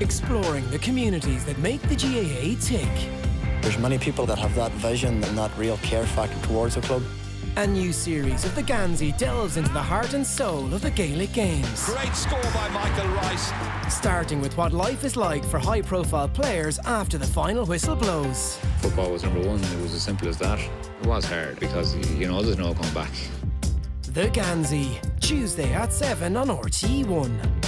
exploring the communities that make the GAA tick. There's many people that have that vision and that real care factor towards the club. A new series of the Geansaí delves into the heart and soul of the Gaelic Games. Great score by Michael Rice. Starting with what life is like for high-profile players after the final whistle blows. Football was number one, it was as simple as that. It was hard because, you know, there's no coming back. The Geansaí, Tuesday at 7 on RTE1.